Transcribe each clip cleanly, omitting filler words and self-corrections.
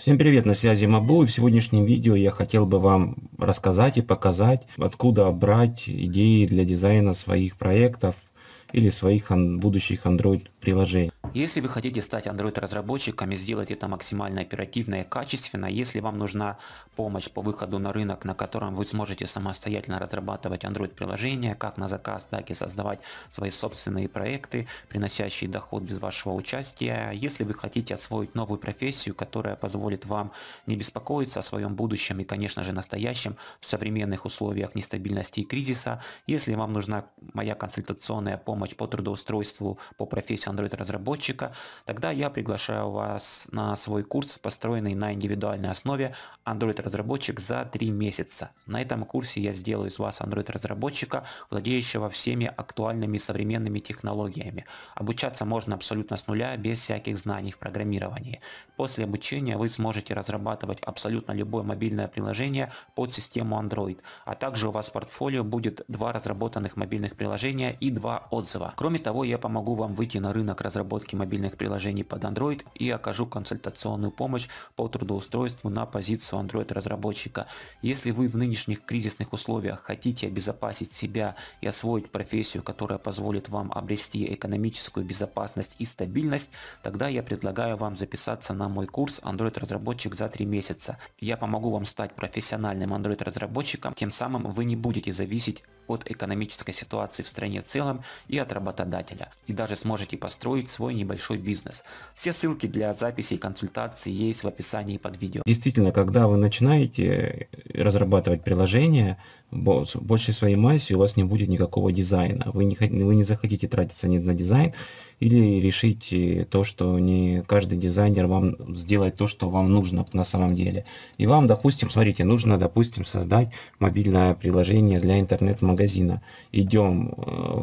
Всем привет, на связи Мабу, и в сегодняшнем видео я хотел бы вам рассказать и показать, откуда брать идеи для дизайна своих проектов или своих будущих Android приложений. Если вы хотите стать Android-разработчиком и сделать это максимально оперативно и качественно, если вам нужна помощь по выходу на рынок, на котором вы сможете самостоятельно разрабатывать Android-приложения, как на заказ, так и создавать свои собственные проекты, приносящие доход без вашего участия, если вы хотите освоить новую профессию, которая позволит вам не беспокоиться о своем будущем и, конечно же, настоящем в современных условиях нестабильности и кризиса, если вам нужна моя консультационная помощь по трудоустройству по профессии Android-разработчика, тогда я приглашаю вас на свой курс, построенный на индивидуальной основе Android-разработчик за 3 месяца. На этом курсе я сделаю из вас Android-разработчика, владеющего всеми актуальными современными технологиями. Обучаться можно абсолютно с нуля, без всяких знаний в программировании. После обучения вы сможете разрабатывать абсолютно любое мобильное приложение под систему Android, а также у вас в портфолио будет 2 разработанных мобильных приложения и 2 отзыва. Кроме того, я помогу вам выйти на рынок разработки мобильных приложений под Android и окажу консультационную помощь по трудоустройству на позицию Android-разработчика. Если вы в нынешних кризисных условиях хотите обезопасить себя и освоить профессию, которая позволит вам обрести экономическую безопасность и стабильность, тогда я предлагаю вам записаться на мой курс Android-разработчик за 3 месяца. Я помогу вам стать профессиональным Android-разработчиком, тем самым вы не будете зависеть от экономической ситуации в стране в целом и от работодателя. И даже сможете построить свой небольшой бизнес. Все ссылки для записи и консультаций есть в описании под видео. Действительно, когда вы начинаете разрабатывать приложение, в большей своей массе у вас не будет никакого дизайна. Вы не захотите тратиться ни на дизайн или решить то, что не каждый дизайнер вам сделает то, что вам нужно на самом деле. И вам, допустим, смотрите, нужно, допустим, создать мобильное приложение для интернет-магазина. Идем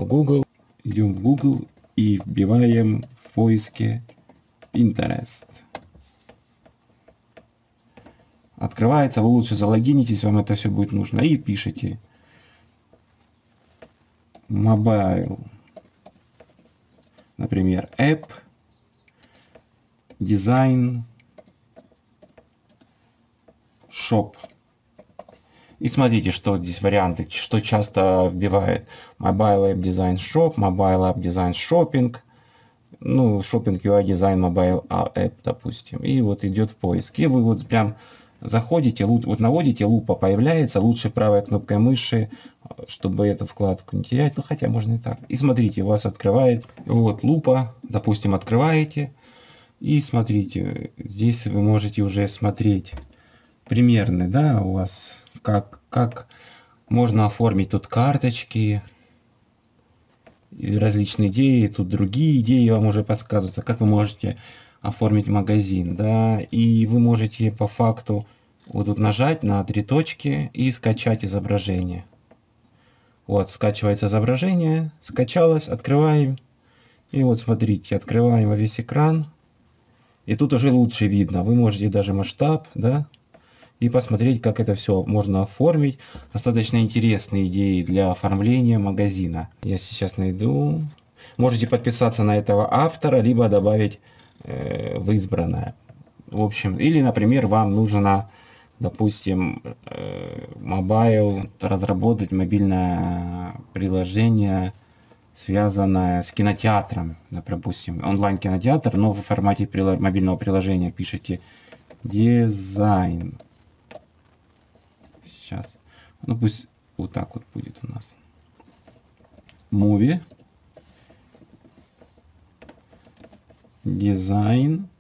в Google и вбиваем в поиске Pinterest. Открывается, вы лучше залогинитесь, вам это все будет нужно, и пишите mobile, например, app, design, shop. И смотрите, что здесь варианты, что часто вбивает mobile app design shop, mobile app design shopping, ну, shopping UI design mobile app, допустим. И вот идет в поиск. И вы вот прям заходите, вот наводите, лупа появляется, лучше правой кнопкой мыши, чтобы эту вкладку не терять, ну хотя можно и так. И смотрите, у вас открывает, вот лупа, допустим, открываете, и смотрите, здесь вы можете уже смотреть примерно, да, у вас как можно оформить тут карточки, и различные идеи, тут другие идеи вам уже подсказываются, как вы можете оформить магазин, да, и вы можете по факту вот тут нажать на 3 точки и скачать изображение. Вот, скачивается изображение, скачалось, открываем, и вот смотрите, открываем во весь экран, и тут уже лучше видно, вы можете даже масштаб, да, и посмотреть, как это все можно оформить. Достаточно интересные идеи для оформления магазина. Я сейчас найду. Можете подписаться на этого автора, либо добавить в избранное. В общем, или, например, вам нужно, допустим, разработать мобильное приложение, связанное с кинотеатром. Допустим, онлайн-кинотеатр, но в формате мобильного приложения пишите дизайн. Сейчас. Ну пусть вот так вот будет у нас. Movie. Дизайн.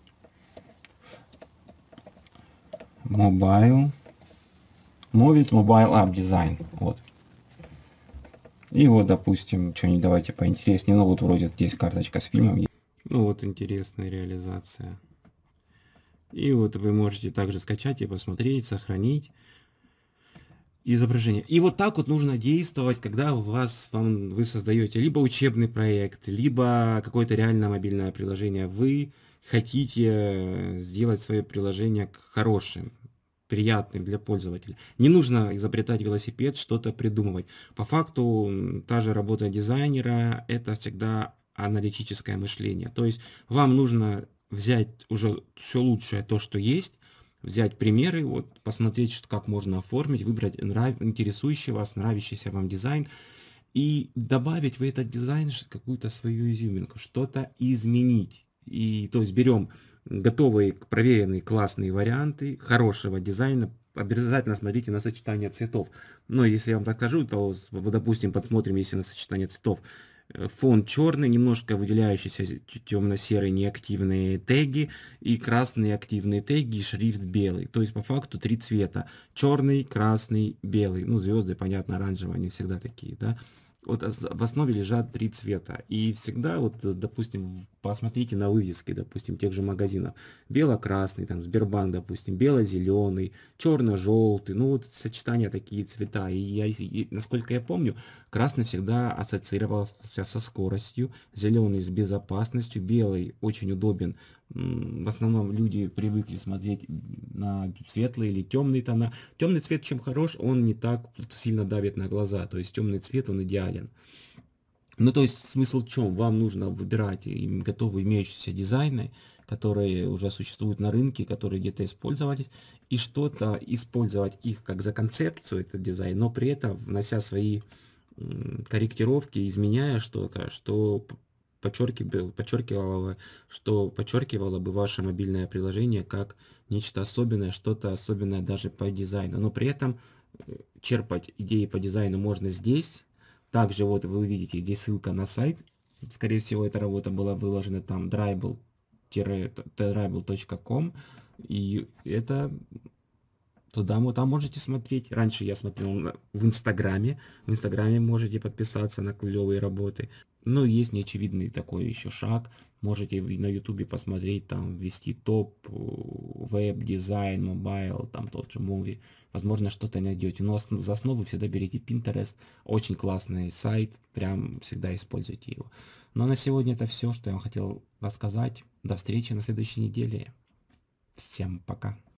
Mobile. Mobile App Design. Вот. И вот, допустим, что-нибудь давайте поинтереснее. Ну вот вроде здесь карточка с фильмом. Ну вот интересная реализация. И вот вы можете также скачать и посмотреть, сохранить изображение. И вот так вот нужно действовать, когда вы создаете либо учебный проект, либо какое-то реально мобильное приложение. Вы хотите сделать свое приложение хорошим, приятным для пользователя. Не нужно изобретать велосипед, что-то придумывать. По факту, та же работа дизайнера — это всегда аналитическое мышление. То есть вам нужно взять уже все лучшее, то, что есть, взять примеры, вот, посмотреть, как можно оформить, выбрать интересующий вас, нравящийся вам дизайн, и добавить в этот дизайн какую-то свою изюминку, что-то изменить. И то есть берем готовые, проверенные, классные варианты хорошего дизайна. Обязательно смотрите на сочетание цветов. Но если я вам так скажу, то, допустим, подсмотрим, если на сочетание цветов. Фон черный, немножко выделяющийся темно-серые неактивные теги и красные активные теги, и шрифт белый. То есть по факту 3 цвета. Черный, красный, белый. Ну, звезды, понятно, оранжевые, они всегда такие, да. Вот в основе лежат 3 цвета. И всегда, вот, допустим, посмотрите на вывески, допустим, тех же магазинов. Бело-красный, там, Сбербанк, допустим, бело-зеленый, черно-желтый. Ну, вот сочетания такие цвета. И, насколько я помню, красный всегда ассоциировался со скоростью, зеленый с безопасностью, белый очень удобен. В основном люди привыкли смотреть на светлые или темные тона. Темный цвет чем хорош, он не так сильно давит на глаза. То есть темный цвет, он идеален. Ну, то есть смысл в чем? Вам нужно выбирать готовые имеющиеся дизайны, которые уже существуют на рынке, которые где-то использовались, и что-то использовать их как за концепцию, этот дизайн, но при этом внося свои корректировки, изменяя что-то, что подчеркивало бы ваше мобильное приложение как нечто особенное, что-то особенное даже по дизайну. Но при этом черпать идеи по дизайну можно здесь. Также вот вы увидите здесь ссылка на сайт. Скорее всего, эта работа была выложена там dribble.com. И это туда мы там можете смотреть. Раньше я смотрел в Инстаграме. В Инстаграме можете подписаться на клевые работы. Но есть неочевидный такой еще шаг. Можете на Ютубе посмотреть, там ввести топ, веб-дизайн, мобайл, там тот же муви. Возможно, что-то найдете. Но за основу всегда берите Pinterest. Очень классный сайт. Прям всегда используйте его. Но на сегодня это все, что я вам хотел рассказать. До встречи на следующей неделе. Всем пока.